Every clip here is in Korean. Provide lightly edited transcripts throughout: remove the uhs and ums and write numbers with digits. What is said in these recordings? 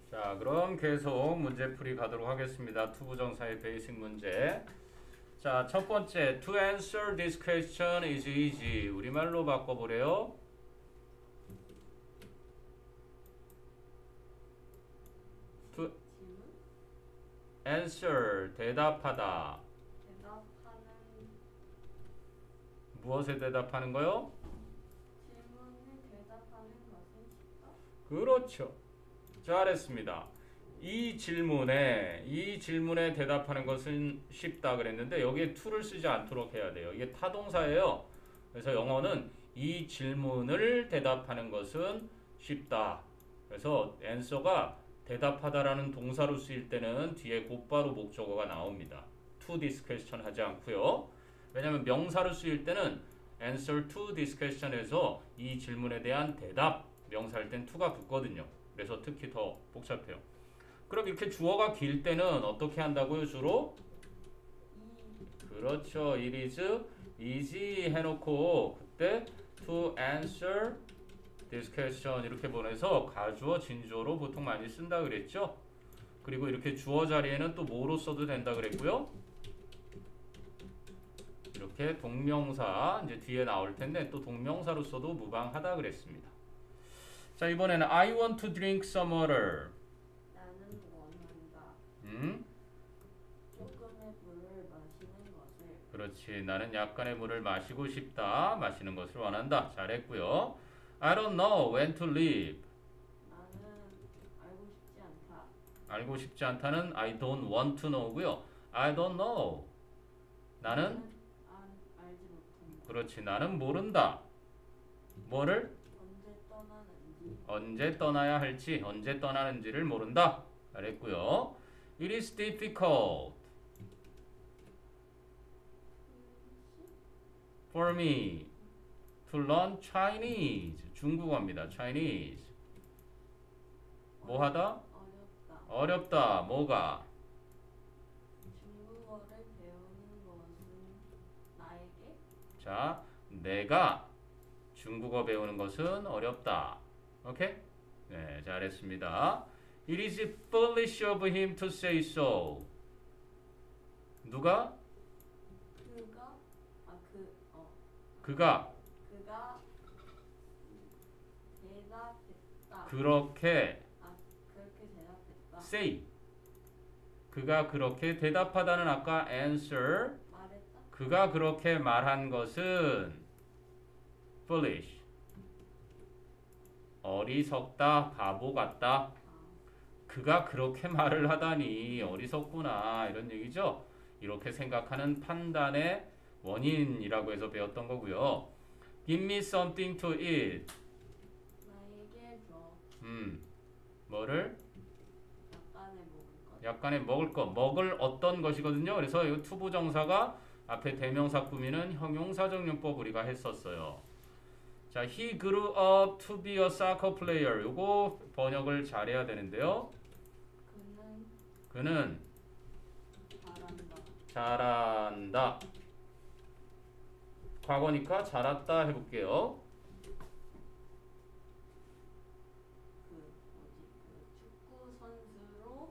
자, 그럼 계속 문제풀이 가도록 하겠습니다. 투부정사의 베이직 문제. 자, 첫 번째, to answer this question is easy. 우리말로 바꿔보래요. to answer, 대답하다. 대답하는 무엇에 대답하는 거요? 질문에 대답하는 것은 쉽다. 그렇죠. 잘했습니다. 이 질문에 대답하는 것은 쉽다 그랬는데 여기에 to를 쓰지 않도록 해야 돼요. 이게 타동사예요. 그래서 영어는 이 질문을 대답하는 것은 쉽다. 그래서 answer가 대답하다라는 동사로 쓰일 때는 뒤에 곧바로 목적어가 나옵니다. to this question 하지 않고요. 왜냐하면 명사로 쓰일 때는 answer to this question에서 이 질문에 대한 대답 명사일 땐 to가 붙거든요. 그래서 특히 더 복잡해요. 그럼 이렇게 주어가 길 때는 어떻게 한다고요? 주로? 그렇죠. It is easy 해놓고 그때 to answer this question 이렇게 보내서 가주어, 진주어로 보통 많이 쓴다 그랬죠? 그리고 이렇게 주어 자리에는 또 뭐로 써도 된다 그랬고요. 이렇게 동명사 이제 뒤에 나올 텐데 또 동명사로 써도 무방하다 그랬습니다. 자, 이번에는 I want to drink some water. 나는 원한다. 조금의 물을 마시는 것을. 그렇지. 나는 약간의 물을 마시고 싶다. 마시는 것을 원한다. 잘했고요. I don't know when to leave. 나는 알고 싶지 않다. 알고 싶지 않다는 I don't want to know고요. I don't know. 나는 알지 못한다. 그렇지. 나는 모른다. 뭐를? 언제 떠나는지. 언제 떠나야 할지, 언제 떠나는지를 모른다. 잘했고요. It is difficult for me to learn Chinese. 중국어입니다. Chinese. 뭐 하다? 어렵다. 어렵다. 뭐가? 중국어를 배우는 것은 나에게 자, 내가 중국어 배우는 것은 어렵다. 오케이? 네, 잘했습니다. It is foolish of him to say so. 누가? 그가 그가 대답했다. 그렇게 그렇게 대답했다. say. 그가 그렇게 대답하다는 아까 answer. 말했다. 그가 그렇게 말한 것은 foolish. 어리석다, 바보 같다. 그가 그렇게 말을 하다니 어리석구나 이런 얘기죠. 이렇게 생각하는 판단의 원인이라고 해서 배웠던 거고요. Give me something to eat. 나에게 줘. 뭐를? 약간의 먹을 것. 약간의 먹을 것. 먹을 어떤 것이거든요. 그래서 이 투부정사가 앞에 대명사 꾸미는 형용사적 용법 우리가 했었어요. 자, he grew up to be a soccer player. 요거 번역을 잘해야 되는데요. 그는 잘한다. 과거니까 잘했다 해볼게요. 축구 선수로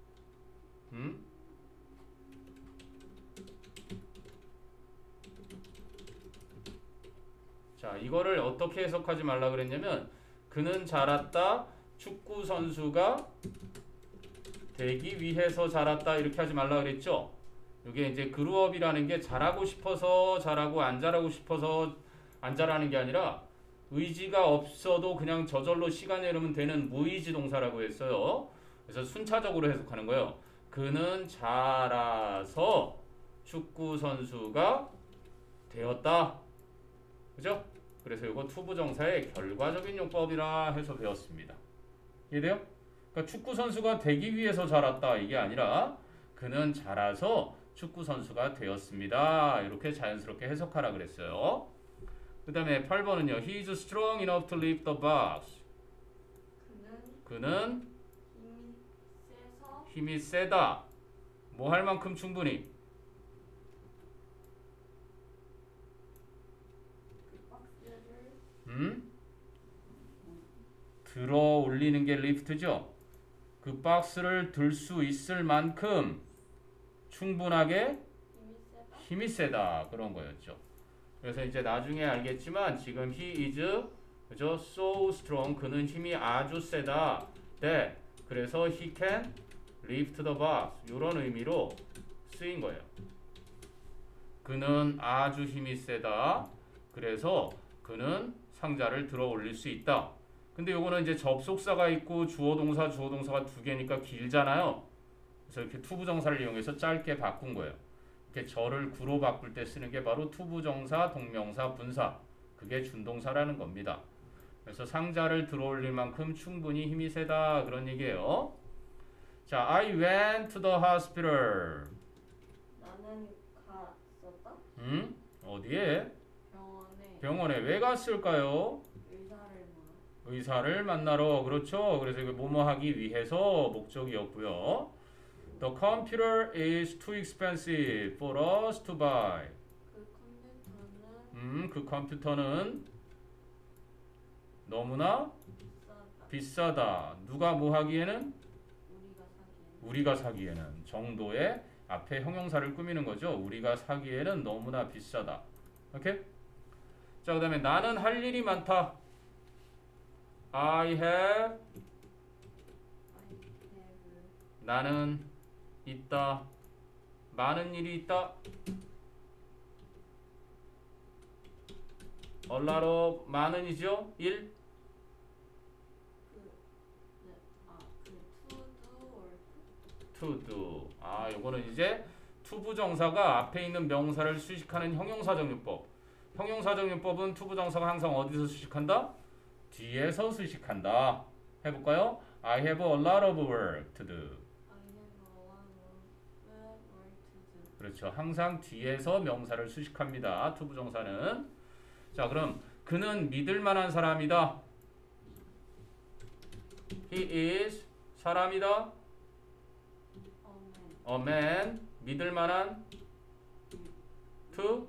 자, 이거를 어떻게 해석하지 말라 그랬냐면 그는 자랐다. 축구 선수가 되기 위해서 자랐다 이렇게 하지 말라 그랬죠. 이게 이제 그루업이라는 게 잘하고 싶어서 잘하고 안 잘하고 싶어서 안 잘하는 게 아니라 의지가 없어도 그냥 저절로 시간이 흐르면 되는 무의지 동사라고 했어요. 그래서 순차적으로 해석하는 거예요. 그는 자라서 축구 선수가 되었다. 그죠? 그래서 이거 투부정사의 결과적인 용법이라 해서 배웠습니다. 이해돼요? 그러니까 축구 선수가 되기 위해서 자랐다 이게 아니라 그는 자라서 축구 선수가 되었습니다. 이렇게 자연스럽게 해석하라 그랬어요. 그 다음에 8번은요. He is strong enough to lift the box. 그는 힘이 세다. 뭐 할 만큼 충분히 들어 올리는 게 리프트죠. 그 박스를 들 수 있을 만큼 충분하게 힘이 세다. 힘이 세다 그런 거였죠. 그래서 이제 나중에 알겠지만 지금 he is 그죠? so strong 그는 힘이 아주 세다. 네. 그래서 he can lift the box 이런 의미로 쓰인 거예요. 그는 아주 힘이 세다. 그래서 그는 상자를 들어 올릴 수 있다. 근데 요거는 이제 접속사가 있고 주어 동사 두 개니까 길잖아요. 그래서 이렇게 투부정사를 이용해서 짧게 바꾼 거예요. 이렇게 절을 구로 바꿀 때 쓰는 게 바로 투부정사, 동명사, 분사. 그게 준동사라는 겁니다. 그래서 상자를 들어 올릴 만큼 충분히 힘이 세다 그런 얘기예요. 자, I went to the hospital. 나는 갔었다. 어디에? 병원에 병원에 왜 갔을까요? 의사를 보러. 의사를 만나러. 그렇죠. 그래서 이거 뭐뭐 하기 위해서 목적이었고요. The computer is too expensive for us to buy. 그 컴퓨터는 그 컴퓨터는 너무나 비싸다. 비싸다. 누가 뭐 하기에는? 우리가 사기에는. 우리가 사기에는. 정도의 앞에 형용사를 꾸미는 거죠. 우리가 사기에는 너무나 비싸다. 오케이? 자, 그 다음에 나는 할 일이 많다. I have I have 나는 있다. 많은 일이 있다. A lot of 많은이죠. 일. to do work. to do. 요거는 이제 투부정사가 앞에 있는 명사를 수식하는 형용사적 용법. 형용사적 용법은 투부정사가 항상 어디서 수식한다? 뒤에서 수식한다. 해볼까요? I have a lot of work to do. I have a lot of work to do. 그렇죠. 항상 뒤에서 명사를 수식합니다. 투부정사는. 자, 그럼 그는 믿을 만한 사람이다. He is 사람이다. A man 믿을 만한 to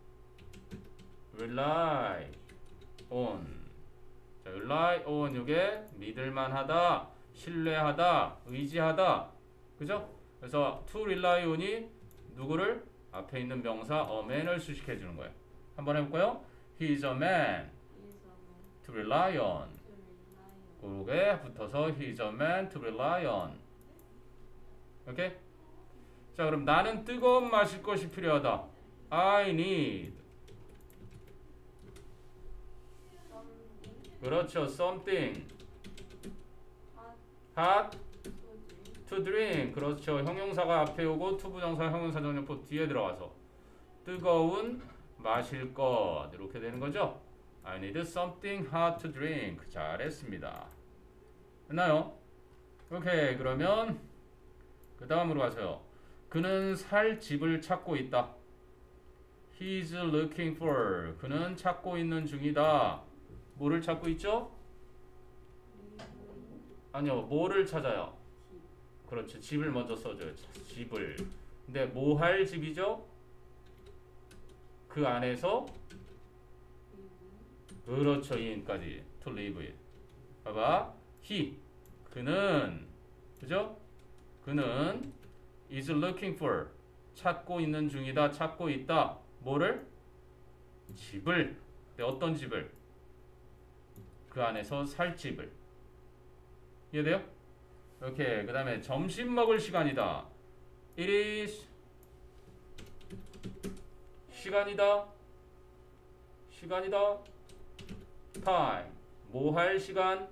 rely on. 자, rely on 이게 믿을 만하다, 신뢰하다, 의지하다. 그죠? 그래서 to rely on이 누구를 앞에 있는 명사 a man을 수식해 주는 거예요. 한번 해 볼까요? He is a man to rely on. 그게 붙어서 he is a man to rely on. 오케이? 자, 그럼 나는 뜨거운 마실 것이 필요하다. I need. 그렇죠. something hot to drink. 그렇죠. 형용사가 앞에 오고 투부정사 형용사적 용법 뒤에 들어가서 뜨거운 마실 것 이렇게 되는 거죠. I need something hot to drink. 잘했습니다. 됐나요? 오케이. 그러면 그 다음으로 가세요. 그는 살 집을 찾고 있다. He's looking for. 그는 찾고 있는 중이다. 뭐를 찾고 있죠? 아니요. 뭐를 찾아요? 그렇죠. 집을 먼저 써줘요. 집을. 근데 뭐 할 집이죠? 그 안에서 그렇죠. in까지. to live in. 봐봐. he. 그는 그죠? 그는 is looking for. 찾고 있는 중이다. 찾고 있다. 뭐를? 집을. 네, 어떤 집을? 그 안에서 살 집을. 이해돼요? 오케이. 그 다음에 점심 먹을 시간이다. It is 시간이다. 시간이다. time. 뭐 할 시간?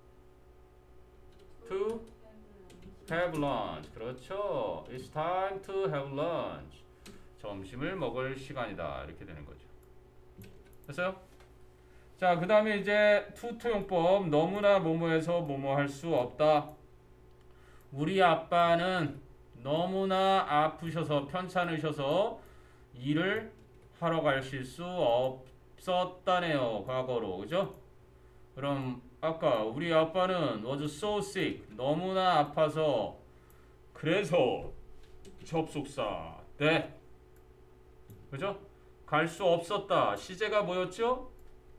to have lunch. 그렇죠. It's time to have lunch. 점심을 먹을 시간이다. 이렇게 되는 거죠. 됐어요? 자, 그 다음에 이제 투토용법. 너무나 뭐뭐해서 뭐뭐 할 수 없다. 우리 아빠는 너무나 아프셔서 편찮으셔서 일을 하러 가실 수 없었다네요. 과거로. 그죠? 그럼 아까 우리 아빠는 was so sick. 너무나 아파서 그래서 접속사 네. 그죠? 갈 수 없었다. 시제가 뭐였죠?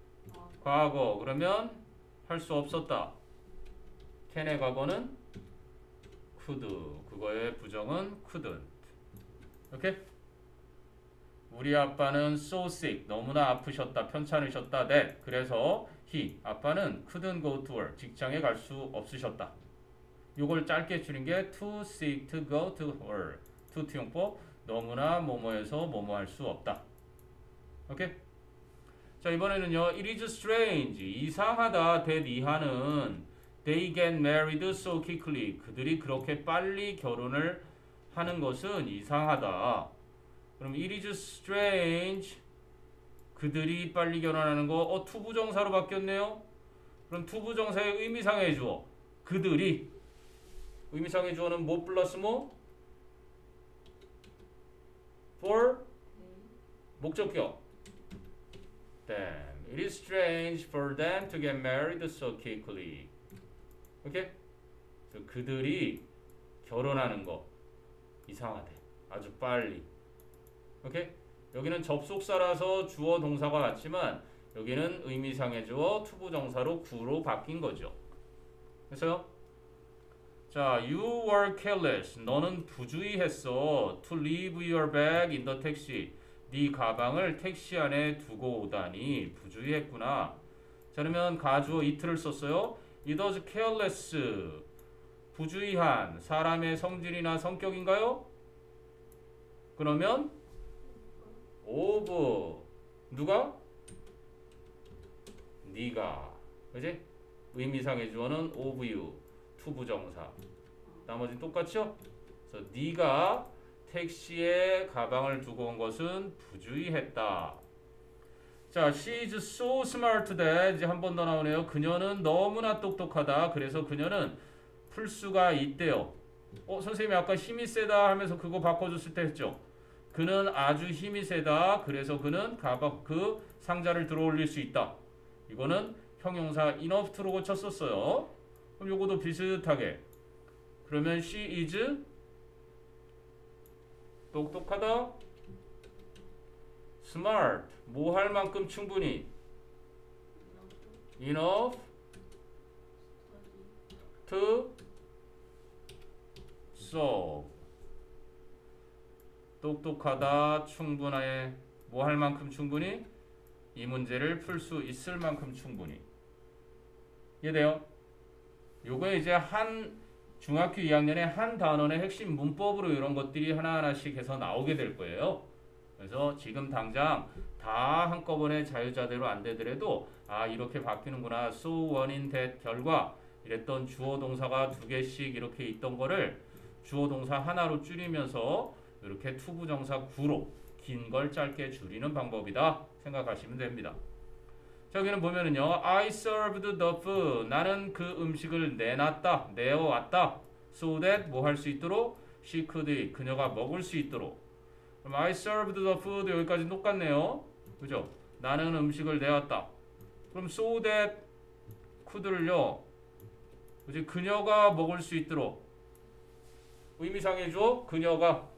과거. 그러면 할 수 없었다. can의 과거는 could. 그거의 부정은 couldn't. 오케이? 우리 아빠는 so sick. 너무나 아프셨다. 편찮으셨다. that. 그래서 he. 아빠는 couldn't go to work. 직장에 갈 수 없으셨다. 요걸 짧게 줄인 게 too sick to go to work. to 투용법. 너무나 뭐뭐해서 뭐뭐 할 수 없다. 오케이? 자, 이번에는요. It is strange. 이상하다. that 이하는 they get married so quickly. 그들이 그렇게 빨리 결혼을 하는 것은 이상하다. 그럼 it is strange. 그들이 빨리 결혼하는 거 투부정사로 바뀌었네요. 그럼 투부정사의 의미상의 주어 그들이 의미상의 주어는 뭐 플러스 뭐? for 목적격. Then it is strange for them to get married so quickly. 오케이? 그들이 결혼하는 거 이상하대. 아주 빨리. 오케이? 여기는 접속사라서 주어 동사가 맞지만 여기는 의미상의 주어 투부정사로 구로 바뀐 거죠. 됐어요? 자, you were careless. 너는 부주의했어. To leave your bag in the taxi. 네 가방을 택시 안에 두고 오다니 부주의했구나. 자, 그러면 가주어 it를 썼어요. It was careless. 부주의한 사람의 성질이나 성격인가요? 그러면 of 누가? 네가. 그지? 의미상의 주어는 of you. 투부정사. 나머지는 똑같죠? 그래서 네가 택시에 가방을 두고 온 것은 부주의했다. 자, she is so smart that 이제 한 번 더 나오네요. 그녀는 너무나 똑똑하다. 그래서 그녀는 풀 수가 있대요. 선생님이 아까 힘이 세다 하면서 그거 바꿔줬을 때 했죠. 그는 아주 힘이 세다. 그래서 그는 가방 그 상자를 들어올릴 수 있다. 이거는 형용사 enough to로 고쳤었어요. 그럼 요거도 비슷하게. 그러면 she is 똑똑하다. smart 뭐 할 만큼 충분히 enough to solve. 똑똑하다 충분해 뭐 할 만큼 충분히 이 문제를 풀 수 있을 만큼 충분히. 이해돼요? 요거 이제 한 중학교 2학년의 한 단원의 핵심 문법으로 이런 것들이 하나하나씩 해서 나오게 될 거예요. 그래서 지금 당장 다 한꺼번에 자유자대로 안 되더라도 이렇게 바뀌는구나. so one in that 결과 이랬던 주어 동사가 두 개씩 이렇게 있던 거를 주어 동사 하나로 줄이면서 이렇게 투부정사 구로 긴 걸 짧게 줄이는 방법이다 생각하시면 됩니다. 자, 여기는 보면은요. I served the food. 나는 그 음식을 내놨다. 내어왔다. So that 뭐 할 수 있도록 she could eat. 그녀가 먹을 수 있도록. 그럼 I served the food 여기까지 똑같네요. 그죠? 나는 음식을 내왔다. 그럼 so that could를요. 그지? 그녀가 먹을 수 있도록. 의미상의 주어 그녀가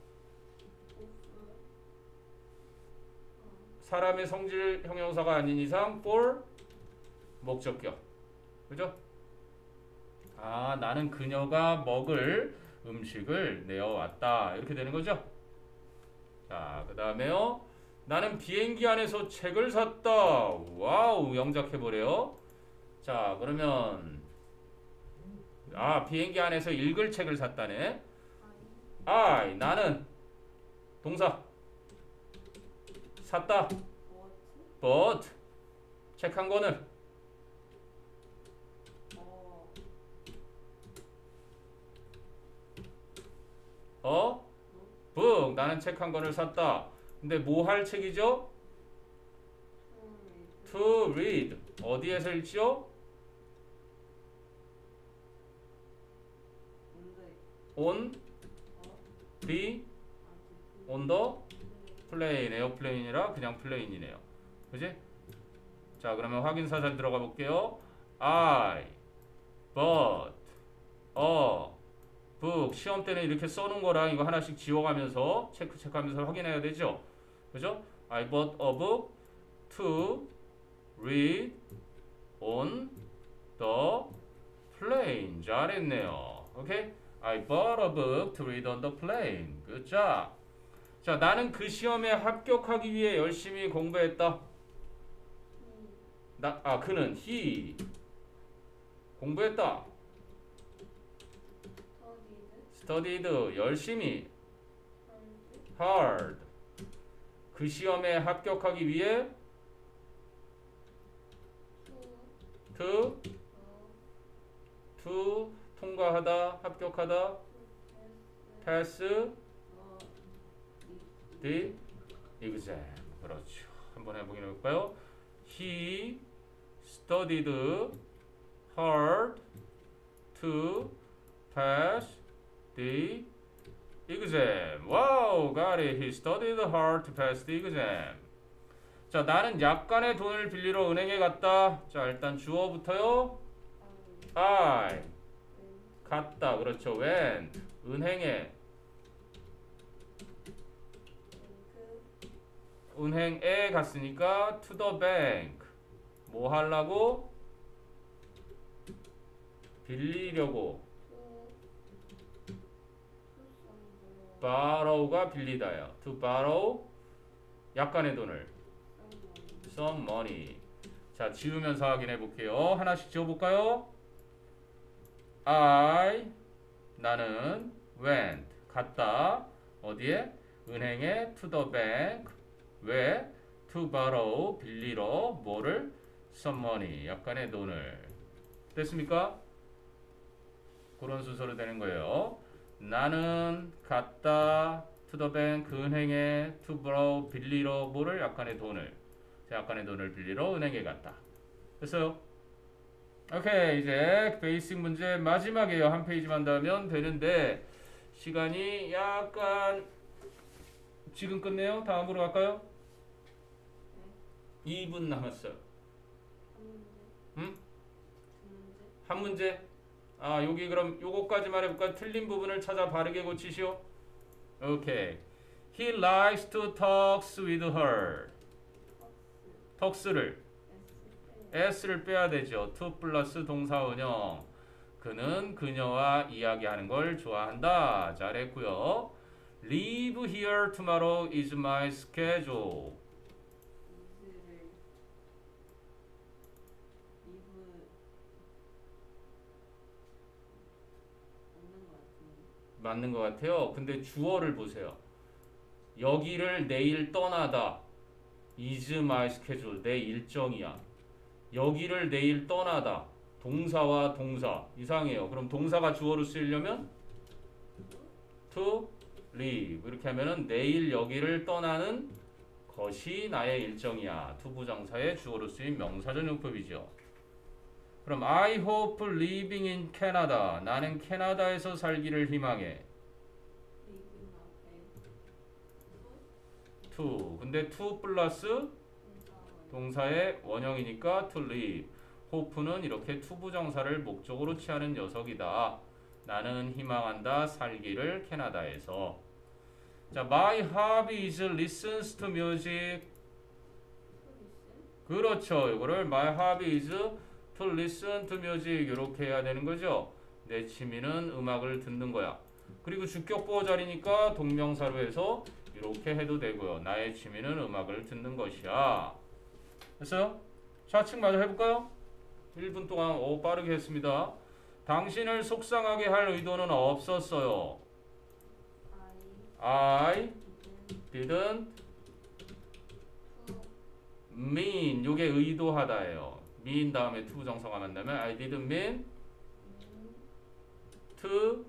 사람의 성질 형용사가 아닌 이상 for 목적격. 그죠? 나는 그녀가 먹을 음식을 내어왔다. 이렇게 되는 거죠? 자, 그 다음에요. 나는 비행기 안에서 책을 샀다. 와우, 영작해보래요. 자, 그러면 비행기 안에서 읽을 책을 샀다네. 나는 동사 샀다. bought 책 한 권을 book 나는 책 한 권을 샀다. 근데 뭐 할 책이죠? to read 어디에서 읽지요? on the 플레인 에어플레인이라 그냥 플레인이네요. 그지? 자, 그러면 확인사살 들어가 볼게요. I bought a book. 시험 때는 이렇게 써놓은 거랑 이거 하나씩 지워가면서 체크하면서 확인해야 되죠. 그죠? I bought a book to read on the plane. 잘했네요. 오케이? I bought a book to read on the plane. Good job. 자, 나는 그 시험에 합격하기 위해 열심히 공부했다. 그는 he 공부했다. studied 열심히 hard 그 시험에 합격하기 위해 to 통과하다 합격하다 pass the exam. 그렇죠. 한번 해보긴 해볼까요? He studied hard to pass the exam. Wow, got it. He studied hard to pass the exam. 자, 나는 약간의 돈을 빌리러 은행에 갔다. 자, 일단 주어부터요. I 갔다. 그렇죠. went 은행에 은행에 갔으니까 to the bank 뭐 하려고? 빌리려고. borrow가 빌리다야. to borrow 약간의 돈을 some money. 자, 지우면서 확인해 볼게요. 하나씩 지워 볼까요? 나는 went 갔다. 어디에? 은행에 to the bank. 왜? to borrow 빌리러 뭐를? some money 약간의 돈을. 됐습니까? 그런 순서로 되는 거예요. 나는 갔다 to the bank 은행에 to borrow 빌리러 뭐를? 약간의 돈을. 약간의 돈을 빌리러 은행에 갔다. 됐어요? 오케이, 이제 베이직 문제 마지막이에요. 한 페이지만 더 하면 되는데 시간이 약간 지금 끝내요? 다음으로 갈까요? 2분 남았어요. 응? 한 문제? 여기 그럼 요거까지만 해볼까요? 틀린 부분을 찾아 바르게 고치시오. 오케이. He likes to talk with her. talks를 s를 빼야 되죠. to 플러스 동사 원형. 그는 그녀와 이야기하는 걸 좋아한다. 잘했고요. Leave here tomorrow is my schedule. 맞는 것 같아요. 근데 주어를 보세요. 여기를 내일 떠나다. is my schedule. 내 일정이야. 여기를 내일 떠나다. 동사와 동사. 이상해요. 그럼 동사가 주어로 쓰이려면 to leave. 이렇게 하면은 내일 여기를 떠나는 것이 나의 일정이야. to 부정사의 주어로 쓰인 명사전 용법이죠. 그럼 I hope living in Canada. 나는 캐나다에서 살기를 희망해. to. 근데 to 플러스 동사의 원형이니까 to live. hope는 이렇게 to 부정사를 목적으로 취하는 녀석이다. 나는 희망한다. 살기를 캐나다에서. 자, my hobby is listens to music. 그렇죠. 이거를 my hobby is to listen to music 이렇게 해야 되는 거죠. 내 취미는 음악을 듣는 거야. 그리고 주격 보호 자리니까 동명사로 해서 이렇게 해도 되고요. 나의 취미는 음악을 듣는 것이야. 됐어요? 좌측 마저 해볼까요? 1분 동안 빠르게 했습니다. 당신을 속상하게 할 의도는 없었어요. I didn't mean. 요게 의도하다예요. mean 다음에 to 부정사가 만나면 I didn't mean to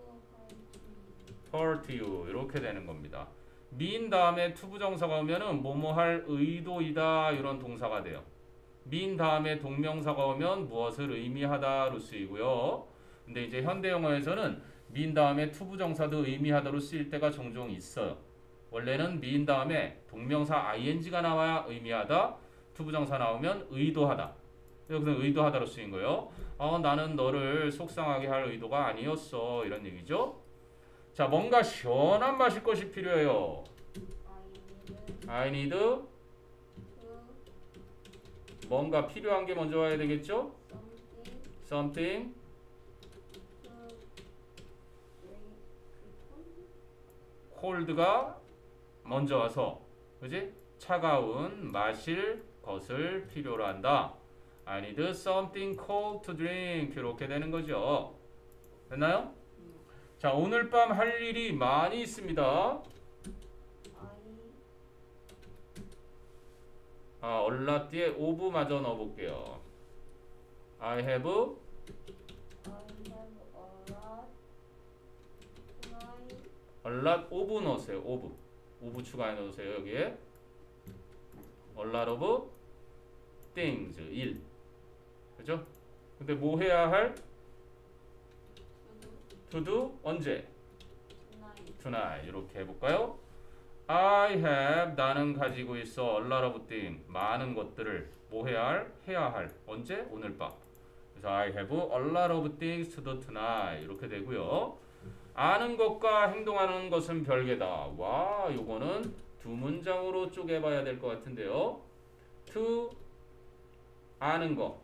hurt you. 이렇게 되는 겁니다. mean 다음에 to 부정사가 오면은 뭐뭐 할 의도이다 이런 동사가 돼요. mean 다음에 동명사가 오면 무엇을 의미하다로 쓰이고요. 근데 이제 현대 영어에서는 mean 다음에 to 부정사도 의미하다로 쓰일 때가 종종 있어요. 원래는 mean 다음에 동명사 ing가 나와야 의미하다, to 부정사 나오면 의도하다. 여기서 의도하다로 쓰인 거예요. 나는 너를 속상하게 할 의도가 아니었어. 이런 얘기죠. 자, 뭔가 시원한 마실 것이 필요해요. I need 뭔가 필요한 게 먼저 와야 되겠죠? something cold가 먼저 와서 그지? 차가운 마실 것을 필요로 한다. I need something cold to drink. 이렇게 되는 거죠. 됐나요? 자, 오늘 밤 할 일이 많이 있습니다. 얼라 뒤에 오브마저 넣어볼게요. I have I have a lot of 넣으세요. of 추가해 넣으세요. 여기에 a lot of things 일. 그죠? 근데 뭐 해야 할? to do 언제? tonight. 이렇게 해볼까요? I have 나는 가지고 있어 a lot of things 많은 것들을 뭐 해야 할? 해야 할 언제? 오늘 밤. 그래서 I have a lot of things to do tonight 이렇게 되고요. 아는 것과 행동하는 것은 별개다. 와, 요거는 두 문장으로 쪼개봐야 될 것 같은데요. to 아는 거.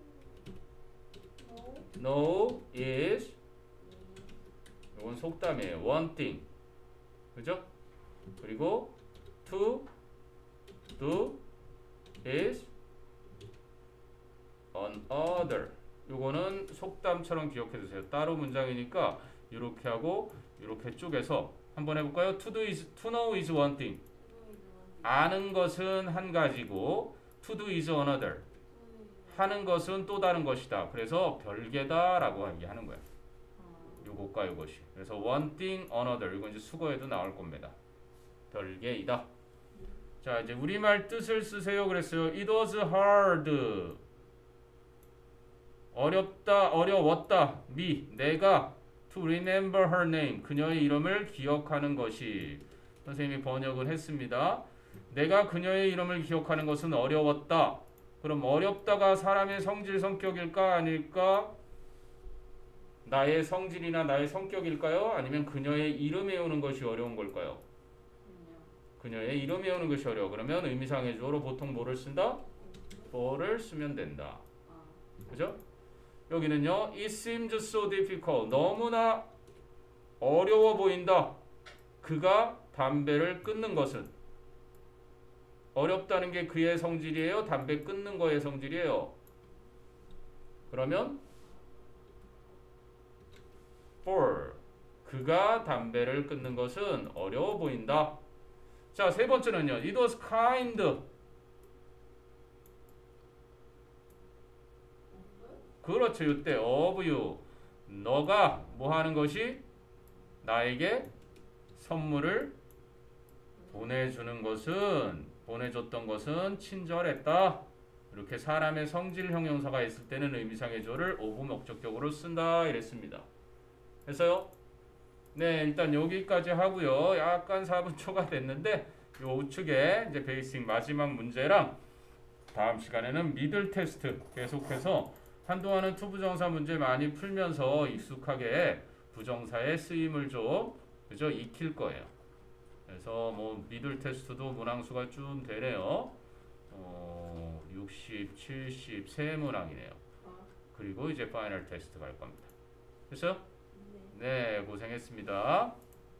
know is 요건 속담이에요. one thing. 그죠? 그리고 to do is another. 요거는 속담처럼 기억해 두세요. 따로 문장이니까 이렇게 하고 이렇게 쪼개서 한번 해볼까요? To know is one thing. 아는 것은 한 가지고 to do is another. 하는 것은 또 다른 것이다. 그래서 별개다라고 얘기하는 거예요. 요것과 요것이. 그래서 one thing another. 이건 이제 수거에도 나올 겁니다. 별개이다. 자, 이제 우리말 뜻을 쓰세요. 그랬어요. It was hard. 어렵다, 어려웠다. me, 내가 to remember her name. 그녀의 이름을 기억하는 것이. 선생님이 번역을 했습니다. 내가 그녀의 이름을 기억하는 것은 어려웠다. 그럼 어렵다가 사람의 성질, 성격일까? 아닐까? 나의 성질이나 나의 성격일까요? 아니면 그녀의 이름 외우는 것이 어려운 걸까요? 그녀의 이름 외우는 것이 어려워. 그러면 의미상의 주어로 보통 뭐를 쓴다? for를 쓰면 된다. 그죠? 여기는요. It seems so difficult. 너무나 어려워 보인다. 그가 담배를 끊는 것은. 어렵다는 게 그의 성질이에요? 담배 끊는 거의 성질이에요? 그러면 for. 그가 담배를 끊는 것은 어려워 보인다. 자, 세 번째는요. It was kind. 그렇죠. 이때 of you. 너가 뭐 하는 것이 나에게 선물을 보내줬던 것은 친절했다. 이렇게 사람의 성질 형용사가 있을 때는 의미상의 주어를 of 목적격으로 쓴다 이랬습니다. 됐어요? 네, 일단 여기까지 하고요. 약간 4분 초가 됐는데 요 우측에 이제 베이싱 마지막 문제랑 다음 시간에는 미들 테스트 계속해서 한동안은 투부정사 문제 많이 풀면서 익숙하게 부정사의 쓰임을 좀 그죠? 익힐 거예요. 그래서 뭐 미들 테스트도 문항수가 좀 되네요. 60, 70, 세 문항이네요. 그리고 이제 파이널 테스트 갈 겁니다. 됐어요? 네, 고생했습니다.